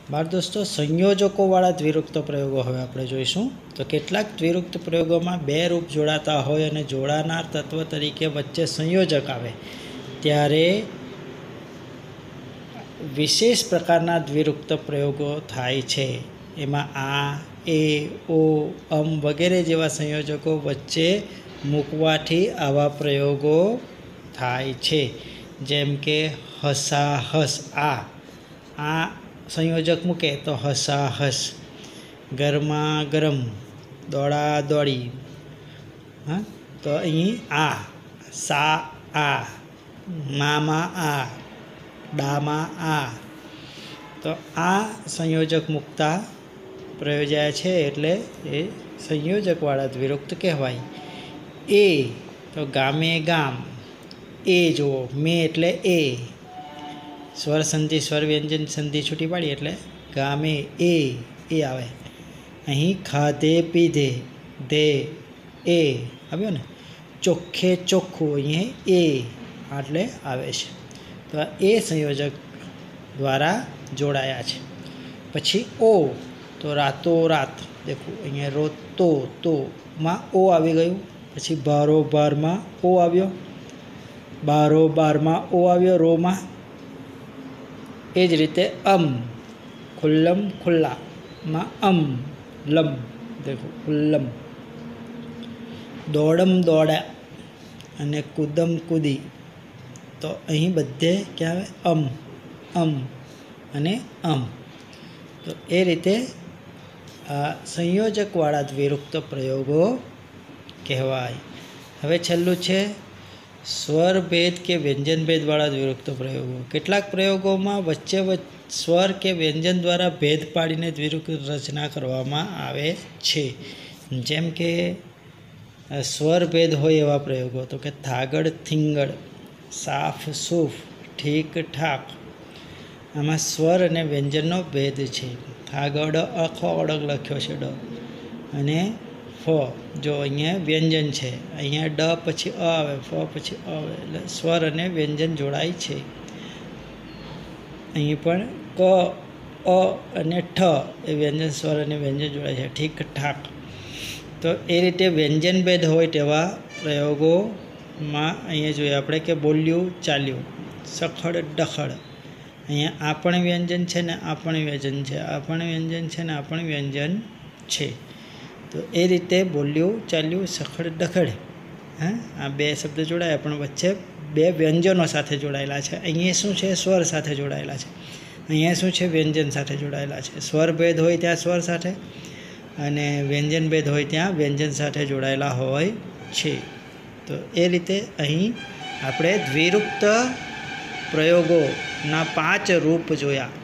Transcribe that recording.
बार दोस्तों संयोजकोवाळा द्विरुक्त प्रयोगो हवे आपणे जोईशुं। तो केटलाक द्विरुक्त प्रयोगोमां बे रूप जोड़ाता होय अने जोड़ानार तत्व तरीके वच्चे संयोजक आवे त्यारे विशेष प्रकारना द्विरुक्त प्रयोगो थाय छे। एमां आ, ए, ओ, वगैरे जेवा संयोजको वच्चे मूकवाथी आवा प्रयोगो थाय छे। जेम के हसा हस आ संयोजक मूके तो हसा हस, गरमा गरम, दौड़ा दौड़ी। हाँ तो अहीं आ, सा आ, मामा आ, डामा आ, तो आ संयोजक मूकता प्रयोजाय छे एटले ए संयोजकवाळा द्विरुक्त कहेवाय। ए तो गामे गाम, ए जुओ मे एटले ए, स्वर संधि स्वर व्यंजन संधि छूटी पाड़ी एटले गामे ए आवे। अहीं खाधे पीधे दे ए आव्यो ने, चोखे चोख्खुं अहीं ए आटले आवे छे। तो आ ए संयोजक द्वारा जोड़ाया छे। पछी ओ तो रातो रात, देखो अहीं रोतो तो मां ओ आवी गयुं। पछी बारो बार मां ओ आव्यो, बारो बार मां ओ आव्यो रो मां। ए ज रीते खुल्लम खुल्ला मां लम, देखो खुल्लम। दौड़म दौड़ा अने कूदम कूदी, तो अहीं बधे क्या आवे अने तो ए रीते संयोजकवाळा द्विरुक्त प्रयोगो कहेवाय। हवे छेल्लुं छे स्वर भेद के व्यंजन भेद वाला द्विरुक्त प्रयोगो। केटलाक प्रयोगों वच्चे स्वर के व्यंजन द्वारा भेद पाड़ीने द्विरुक्त रचना करवामां आवे छे। जेम के स्वर भेद होय एवा प्रयोगो तो के थागड़ थींगड़, साफ सूफ, ठीक ठाक। आमां स्वर अने व्यंजननो भेद छे। थागड़ आखो अड़ग लख्यो छे ड अने फ जो अहींया व्यंजन है, अहींया ड पछी अ आवे, फ पछी अ आवे एटले स्वर अने व्यंजन जोड़ाय छे। अहीं पण क अ अने ठ ए व्यंजन स्वर अने व्यंजन जोड़ाय छे, ठीक ठाक। तो ए रीते व्यंजन भेद होय तेवा प्रयोगोमां अहींया जोईए आपणे के बोल्युं चाल्युं, सखड़ डखड़। अहींया आ पण व्यंजन छे ने आ पण व्यंजन छे, आ पण व्यंजन छे ने आ पण व्यंजन छे। तो ए रीते बोल्युं चाल्युं सखड़ डखड़। हाँ आ बे शब्द जोड़ाया पण वच्चे बे व्यंजनों साथे जोड़ायेला छे। अहींया शुं छे स्वर साथे जोड़ायेला छे, अहींया शुं छे व्यंजन साथे जोड़ायेला छे। स्वर भेद होय त्यां स्वर साथे अने व्यंजन भेद होय त्यां व्यंजन साथे जोड़ायेला होय छे। तो ए रीते अहीं आपणे द्विरुक्त प्रयोगोना 5 रूप जोया।